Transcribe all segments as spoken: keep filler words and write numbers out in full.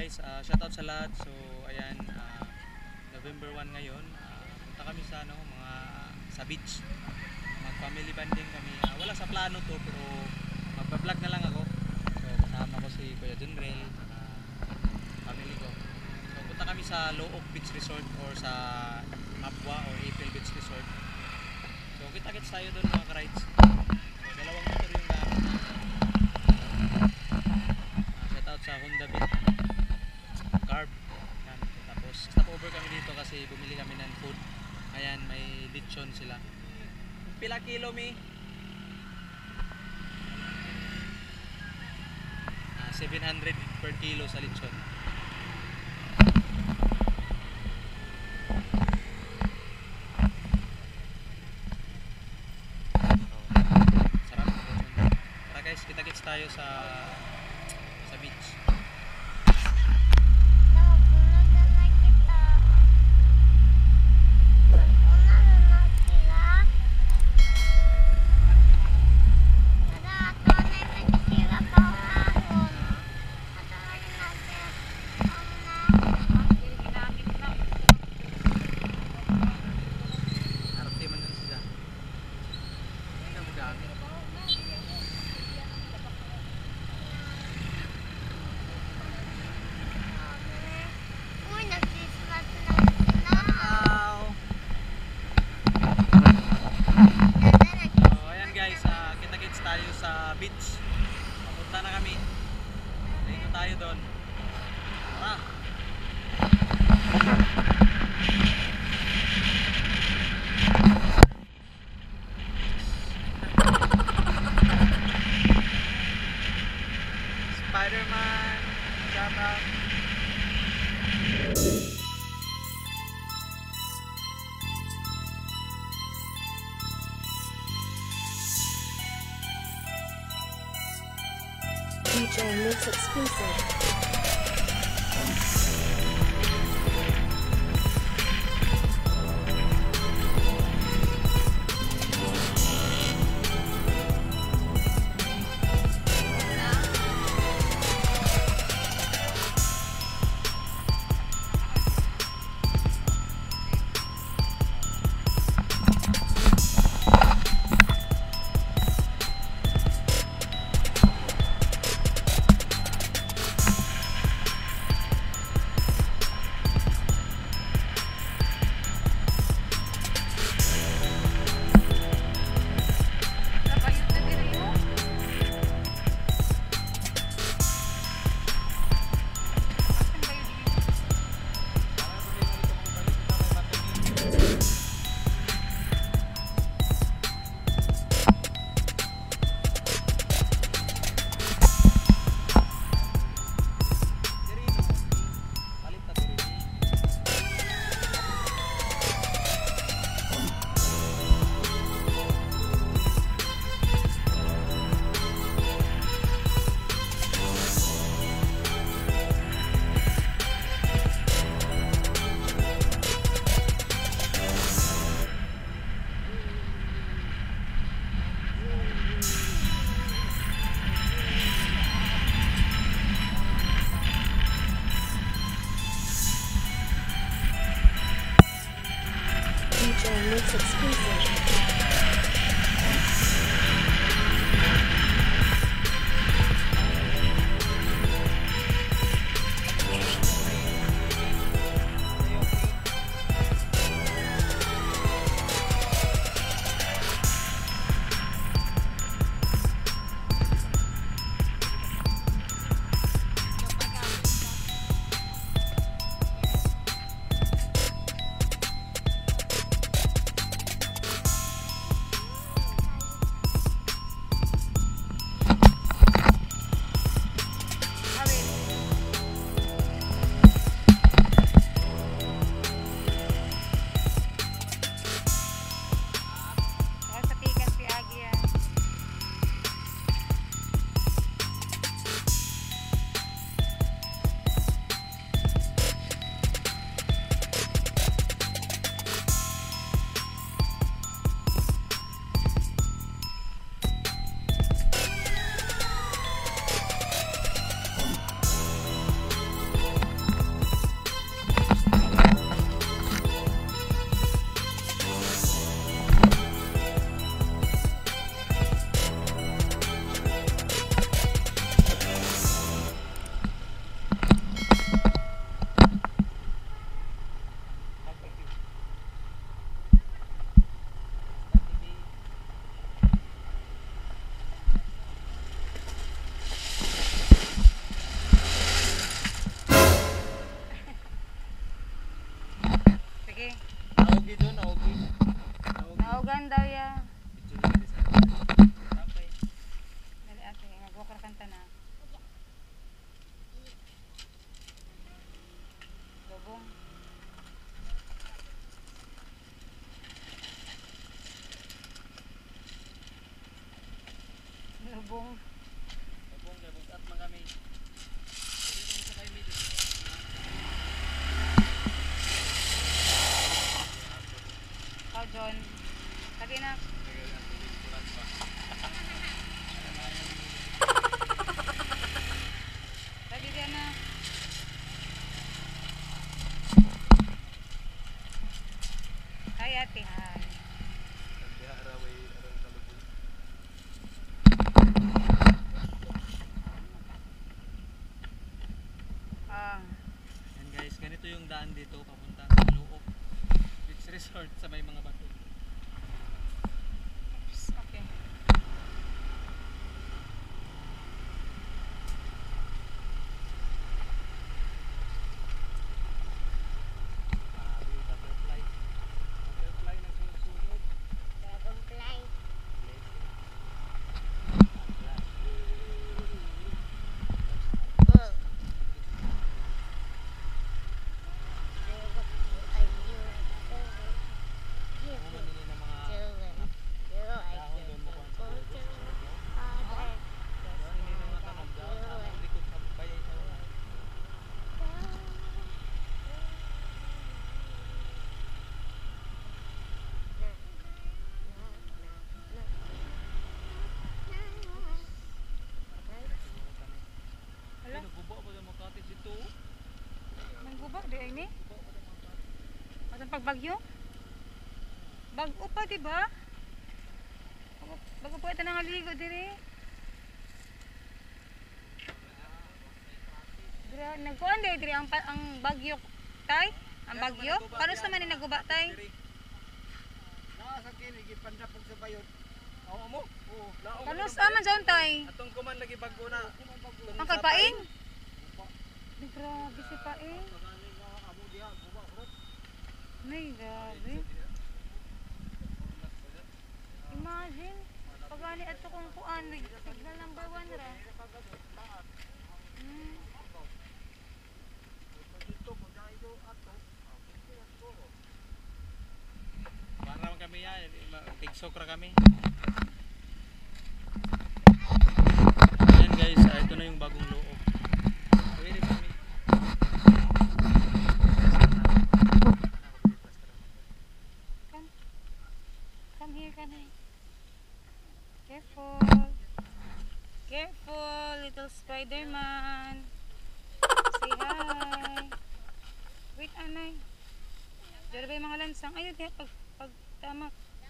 guys, uh, shoutout sa lahat. So ayan, uh, November one ngayon, uh, punta kami sa ano, mga sa beach. Mag family bonding kami. Uh, wala sa plano to pero magba-vlog na lang ako. So kasama ko si Kuya Junrel, uh, family ko. So punta kami sa Looc Beach Resort or sa Mapwa or April Beach Resort. So kita-kits tayo doon mga ka-rides. So dalawang motor yung gamit namin. Uh, shoutout sa Honda Beat Carb. Yan. Tapos stop over kami dito kasi bumili kami ng food. Ayan, may lechon sila. Pila kilo mi? Uh, seven hundred per kilo sa lechon. Sarap. Tara guys, kita-kits tayo sa sa beach. Beach. Papunta na kami. Ligo tayo doon. Tara. Spider-Man. Shout out. D J Looc exclusive. Naogi doon, naogi. Naugan daw ya. Video na di sa. Okay. Dali ate, mag-walk kanta na. Lubong. Lubong. Lubong kay bugat man kami. Dili kami sa kay mid. Ikaw John. Lagi na. Lagi dia na. Hi ate, hi. Ah, Yan guys, ganito yung daan dito papunta sa Looc Beach Resort sa may mga bato. oops, okay. Grabe yung butterfly. Butterfly na susunod. Dragonfly. Manggubak di ini? Atang pagbagyo? Bago pa di ba? Bago pa ito nangaligo diri. Dira nagkuan di diri ang pa- ang bagyo tay? Ang bagyo? Paano sa man ni naguba tay? Naa sa kini gipandapog sa bayot. Oo mo? Oo. Paano sa man jaon tay? Atong kuman lagi bago na. Ang kagpaing? Di grabe si paing. May grabe. Imagine, pagani ato kung kuan, signal number one ra. Hmm. Para naman kami yan, tigsok ra kami. Ayan guys, ah, ito na yung bagong Looc. Pwede kami. Come. Come here, come here. Careful. Careful, little Spider-Man. Say hi. Wait, anay. Diyan ba yung mga lansang? Ayun, diyan, pag, pag tama.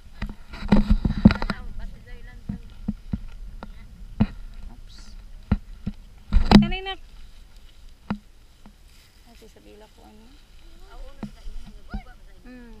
Oops. Kanay na. Ay, sa bila ko ano. Hmm.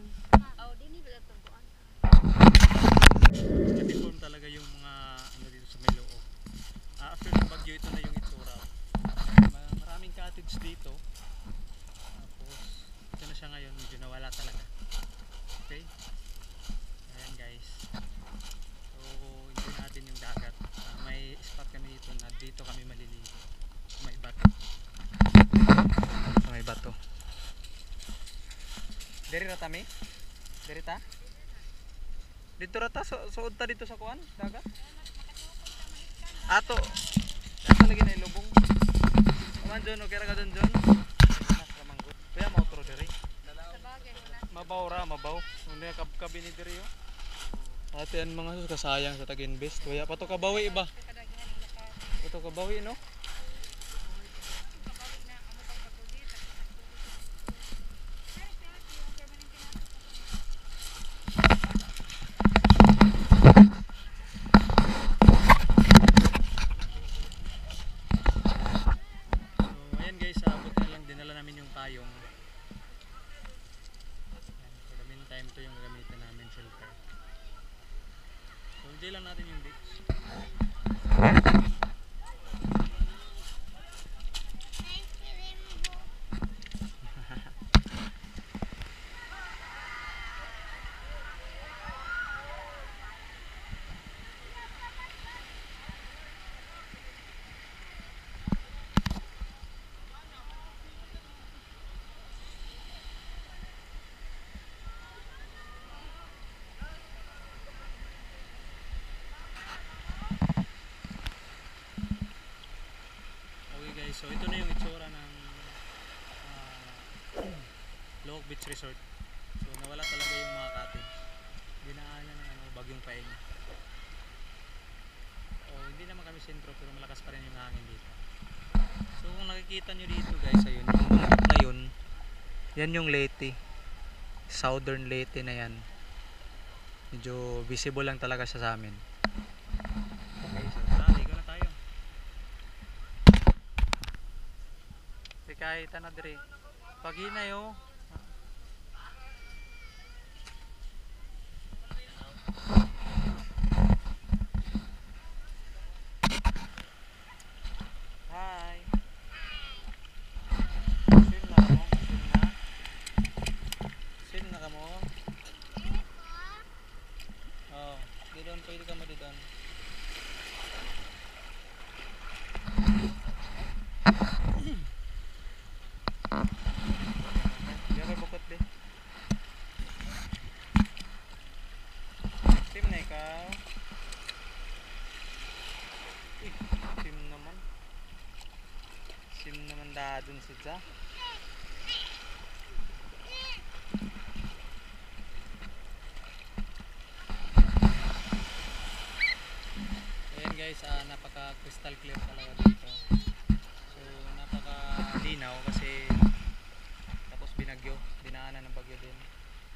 Nag-deform talaga yung mga ano dito sa may Looc. Ah, after ng bagyo, ito na yung itsura. Ma- Maraming cottage dito. Tapos, ito na siya ngayon, medyo nawala talaga. Okay? Ayan guys. So, enjoy natin yung dagat. Ah, may spot kami dito na dito kami maliligo. May bato. Sa may bato. Diri rata mi? Diri ta? Dito rata so suod ta dito sa kuan, dagat. Ato. Ato lagi na ilubong. Aman John, okay ra ka don John? Nas ra manggod. Kuya mo outro diri. Mabaw ra, mabaw. Unya kab-kabi ni diri yo. Ate an mga sus kasayang sa tag-invest. Kuya pato ka bawi iba. Pato ka bawi no? Payong. For the meantime, ito yung gagamitin namin shelter. So, enjoy lang natin yung beach. beach resort. So nawala talaga yung mga cottage. Dinaanan ng ano, bagyong paeng. Oh, hindi naman kami sentro pero malakas pa rin yung hangin dito. So kung nakikita nyo dito guys, ayun, yung bundok na yun, yan yung Leyte. Southern Leyte na yan. Medyo visible lang talaga siya sa amin. Okay, so tara, ligo na tayo. Si kahit na dire. Pag hinay oh. Hi. Swim na mo? Swim na? Swim na ka mo? Oh, di doon pwede ka mo di doon. Diyan may bukot di. Swim na ikaw. Eh, swim naman. Swim naman da dun si Ja. Ayan guys, uh, napaka crystal clear talaga dito. So napaka linaw kasi tapos binagyo, dinaanan ng bagyo din.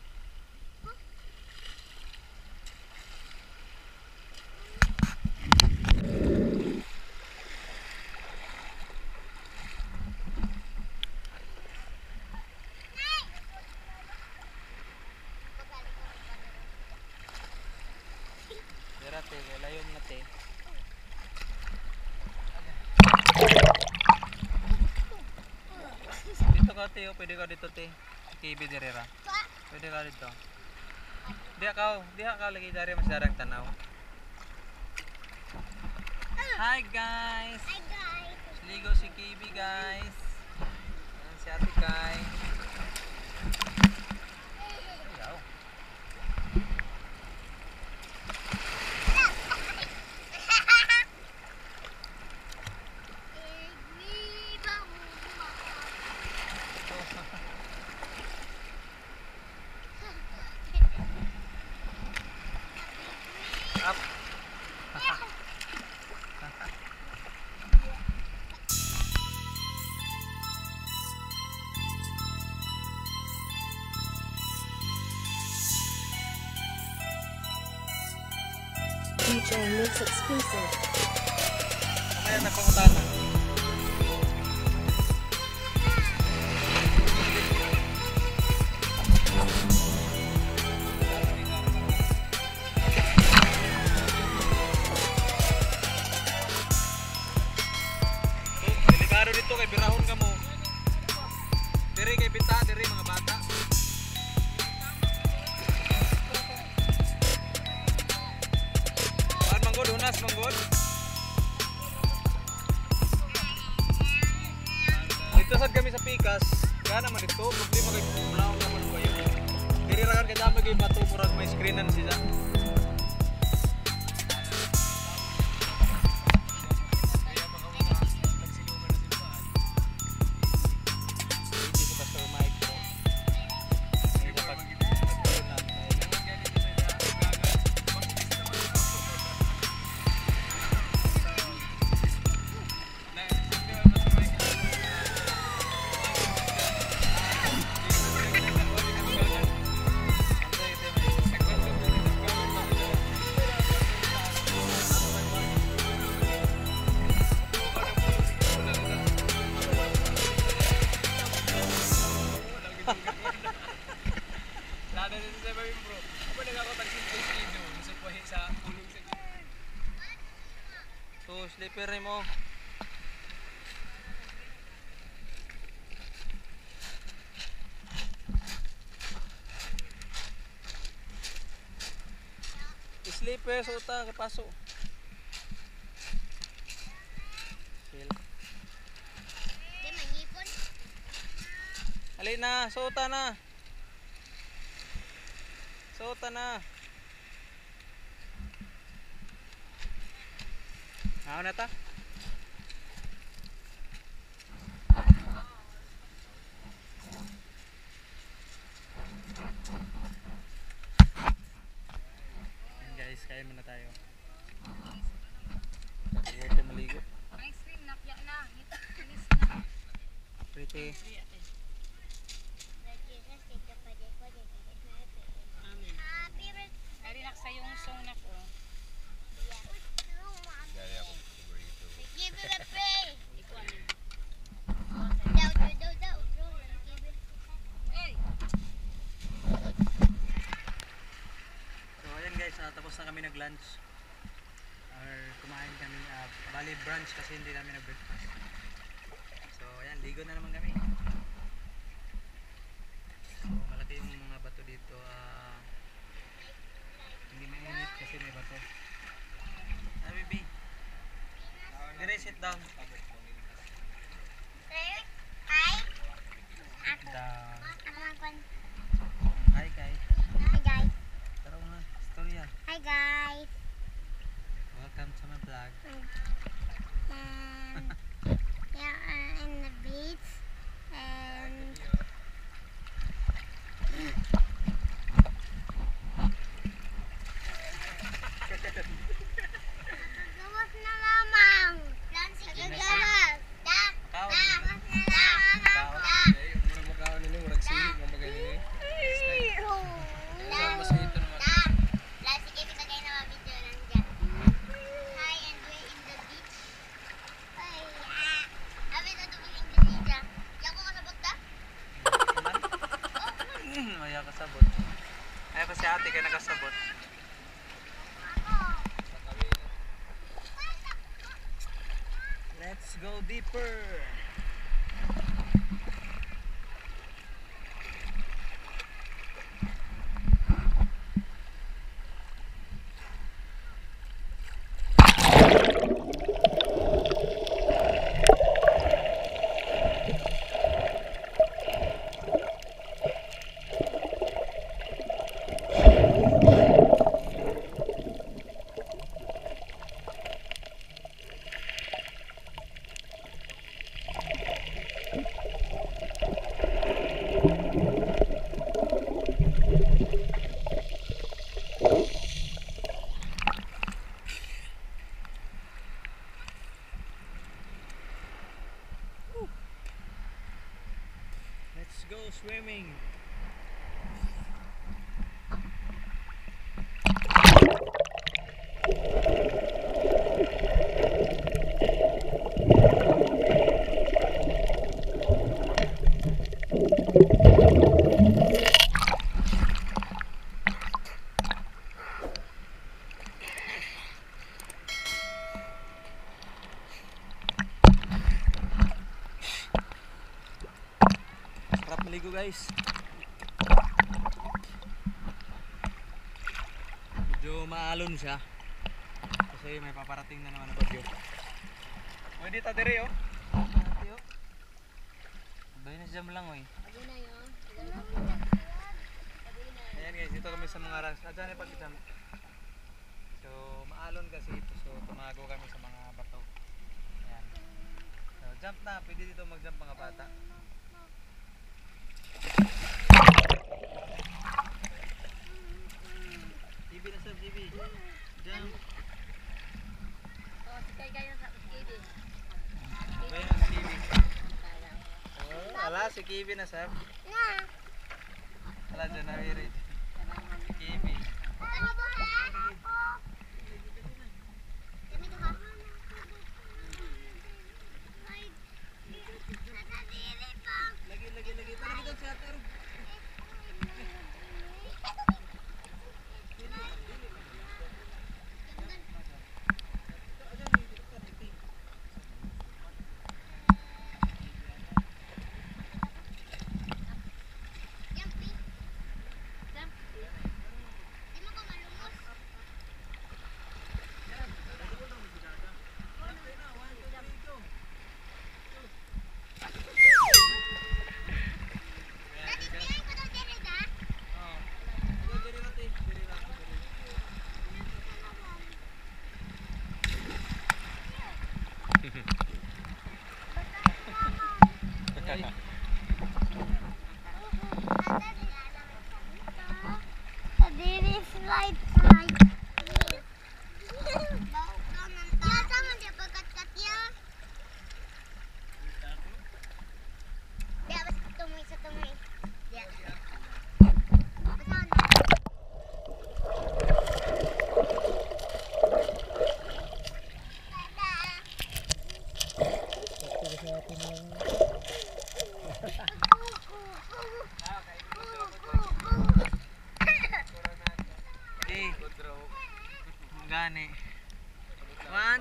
Te, layom na te. Dito ka te, oh. Pwede ka dito te. K B direra. Pwede ka dito. Diya ka, diya ka lagi dari mas darang tanaw. Hi guys. Hi guys. Ligo si K B guys. Yan si Ate Kai. Ayaw. Up. D J Looc exclusive. Mamaya nagpangutana. Delikado dito kay birahon ka mo. Diri kay bita, diri mga bata. Paan manggod, hunas manggod. Dito sad kami sa Pikas. Kaya naman ito, problema kay bulawang naman ko yun. Diri ra kan kay dami kay bato murag may screenan sila. So, slipper mo. Slipper, suta, kapaso. Sil. Di manipon. Alin na, suta na. Suta na. Ako na ta. kasi Ari nak sa yung song na ko. Dari ako paborito. so ayan guys, ah, tapos na kami nag-lunch or kumain kami, uh, bali brunch kasi hindi namin nag-breakfast. So ayan, ligo na naman kami. So malaki yung mga bato dito, ah, hindi mainit kasi may bato. Ah baby, dire sit down. Down. Hi guys. Tara na, storya. Hi guys. Welcome to my vlog. And yeah, uh, in the beach and gawas na lamang. Dan sige gawas. Da. Kao. Gawas na lamang ako. Eh, yung murag magkaon nila, murag sihig ng bagay nila. Da. Mas ito naman. Da. Da sige kita kayo na video lang dyan. Hi and we're in the beach. Ay, ah. Abi na ito Indonesia. Yan ko kasabot da? Maya kasabot. Ay pa si ate kaya nakasabot. Let's go deeper. Let's go swimming. Sarap maligo guys. Medyo maalon siya kasi may paparating na naman na bagyo. Pwede ta dire oh. Ate, oh. Abay na jam lang oy. Ayan guys, dito kami sa mga rocks. Adyan ay pag-jump. So maalon kasi ito, so tumago kami sa mga bato. Ayan. So jump na, pwede dito mag-jump mga bata. T V na sir, T V. Jump. Oh, sikay kayo sa T V. Abay na si Kiwi. Oh, ala si Kiwi na sir. Na. Ala dyan na wirid. Si Kiwi. Ano ba ako? Kami to ha? Ay, nadadili pa. Lagi, lagi, lagi. Lagi doon sa atar. Jumping.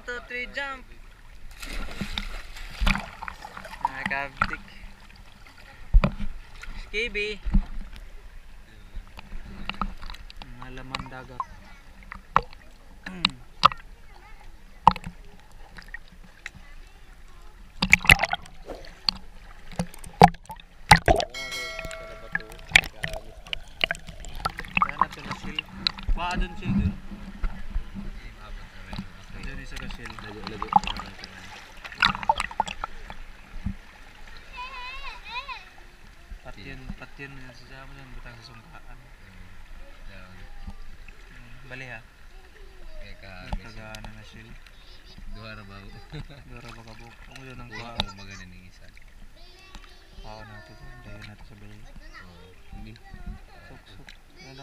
two, three, jump! Nakakabdik. Skibi! Mga laman dagat. Kaya natin na sil. Baka dun sil dun. Dun isa ka sil. Lago-lago. Patyan, patyan mo yan sa sama yan. Butang sa sungkaan. Bali ha. Kaya ka Nagkagana na sil. duha ra ba? Dora ba kabuk? Kung yun ang Duha kuha. mo magana ning isa. Pao natin ito. Dayan natin sa bayi. Oh, hindi. Suk, suk. Wala.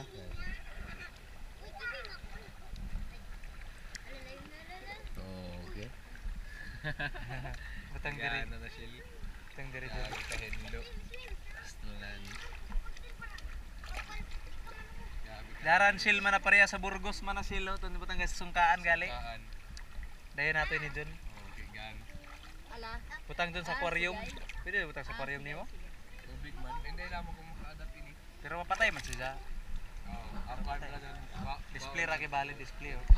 Oh, okay. Butang diri. Gana na siya. Butang diri dyan. Grabe ka hendo. Astulan. Daran sil man na pareha sa Burgos man na sil. Ito butang sa sungkaan gali. Kaan. Dayan natin ni dun. Okay, gan. Ala. Butang dun sa aquarium. Pwede butang sa aquarium nimo. Tubig man. Hindi naman kung maka-adapt ini. Pero mapatay man siya. Oh, apart ka dyan. Display ra kay bali display. Oh.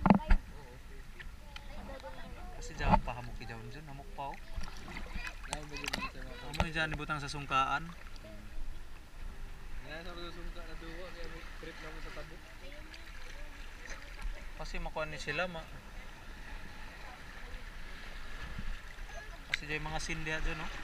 Kasi diyan pahamok ki diyan dun, hamok pa oh. Amo ni diyan butang sa sungkaan. Nga sa mga sungka na duwa kaya may trip na mo sa tabok. Kasi makuha ni sila ma. Kasi diyan mga sin diha dun oh.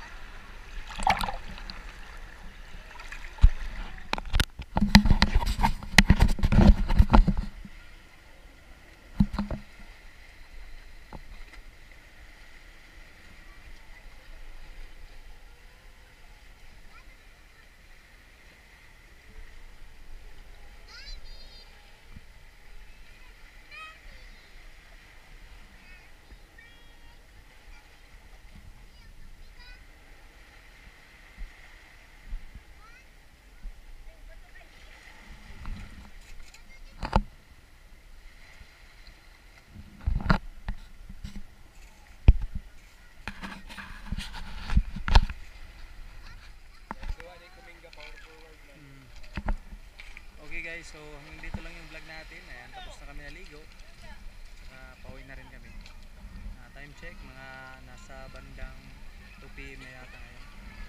Okay guys, so hanggang dito lang yung vlog natin. Ayan, tapos na kami naligo. Saka pauwi na rin kami. Uh, time check, mga nasa bandang two p m na yata ngayon.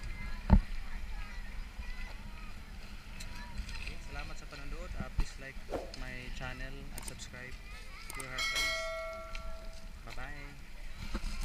Okay, salamat sa panonood. Uh, please like my channel and subscribe. Your heart, guys. Bye bye.